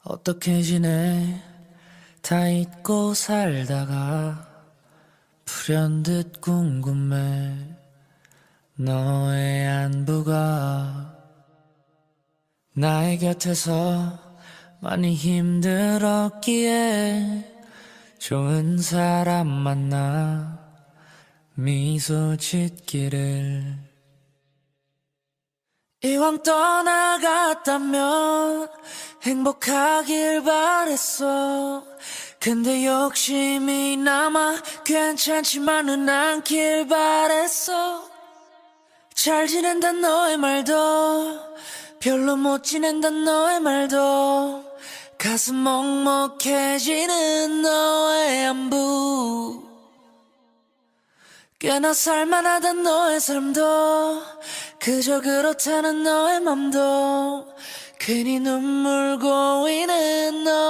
어떻게 지내? 다 잊고 살다가 불현듯 궁금해. 너의 안부가. 나의 곁에서 많이 힘들었기에 좋은 사람 만나 미소 짓기를. 이왕 떠나갔다면 행복하길 바랬어. 근데 욕심이 남아 괜찮지만은 않길 바랬어. 잘 지낸단 너의 말도 별로 못 지낸단 너의 말도 가슴 먹먹해지는 너의 안부. 꽤나 살만하단 너의 삶도 그저 그렇다는 너의 맘도 괜히 눈물 고이는 너